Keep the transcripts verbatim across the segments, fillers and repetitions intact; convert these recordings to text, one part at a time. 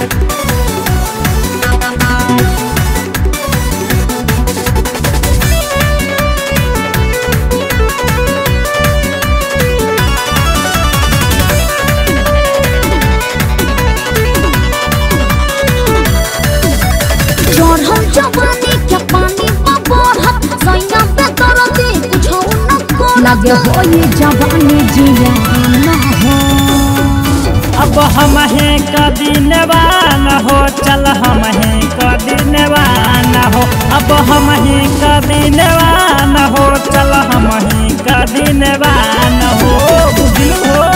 लगे हो ये जवानी जिया ना हो। अब हम हैं कदीनवान हो, चल हम हैं कदीनवान हो। अब हम हैं कदीनवान हो, चल हम हैं कदीनवान हो। बुझलू हो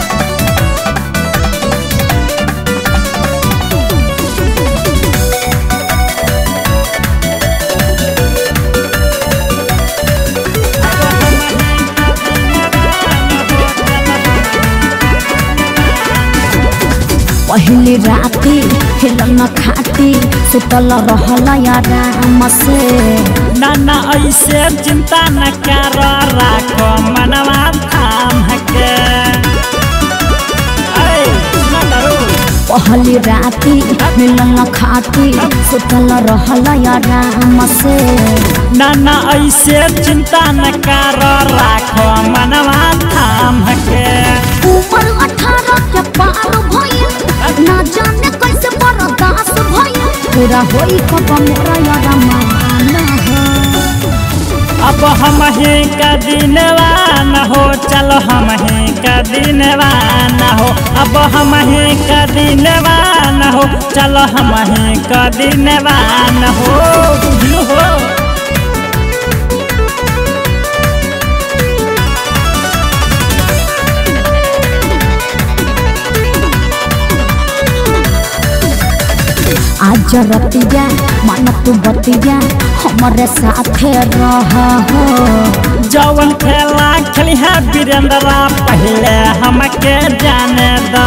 पहली राती हिलन खाती सुतल रहल आराम से। नाना ऐसे चिंता न कर, राख मनवा थाम के। पहली राती हिलन खाती सुतल रहल आराम से। नाना ऐसे चिंता न कर, राख मनवा थाम के। ऊपर अठारह के पार भइल, ना जाने कैसे बर्दाश्त भइल। पूरा होई कब मोरा रमान हो। अब हम हैं कदीनवान हो, चलो हम हैं कदीनवान हो। अब हम हैं कदीनवान हो, चलो हम हैं कदीनवान हो। बुझलू हो आज रतिया मन तू बतिया हमारे साथे रह हो। जवन खेला खेली है वीरेंद्रा, पहले हमके जाने दा।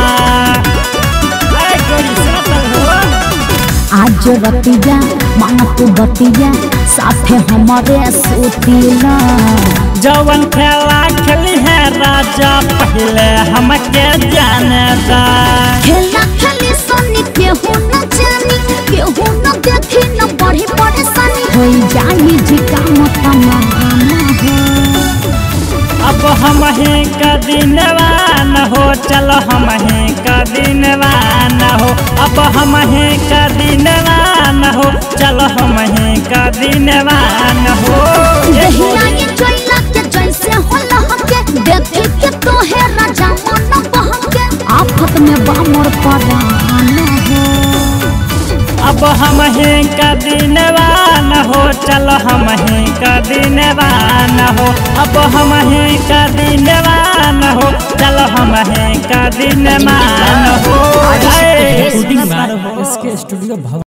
आज रतिया मन तू बतिया साथे हमारे सुतीला। जवन खेला खेली है राजा, पहले हमके जाने दा। खेला खेली सनी केहू न जानी, केहू न देखी न बढ़ी परेशानी। होई जाई जी काम तमाम हो। अब हम हैं कदीनवान हो, चलो हम हैं कदीनवान हो। अब हम हैं कदीनवान हो, चलो हम हैं कदीनवान हो। दहिया ये चोइला के जैसे होला के, देखे के तो है राजा मन बहके। आफत में बामर परान हो। अब हम हैं कदीनवान हो, चलो हम हैं कदीनवान हो। अब हम हैं कदीनवान हो, चलो हम हैं कदीनवान हो। स्टूडियो